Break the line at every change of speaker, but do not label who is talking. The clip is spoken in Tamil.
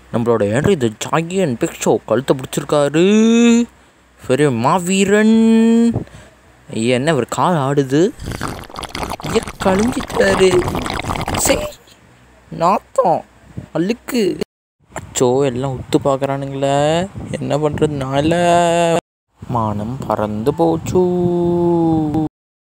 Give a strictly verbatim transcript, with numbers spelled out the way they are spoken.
நம்மளோட ஏன்ட்ரி இந்த ஜாகியன் பிக்ஷோ கழுத்தை பிடிச்சிருக்காரு. பெரிய மாவீரன். என்ன ஒரு கால் ஆடுது. ஏன் கழிஞ்சிட்டாரு. சரி நாத்தம் அழுக்கு. அச்சோ எல்லாம் உத்து பார்க்குறானுங்களே, என்ன பண்ணுறதுனால மானம் பறந்து போச்சு.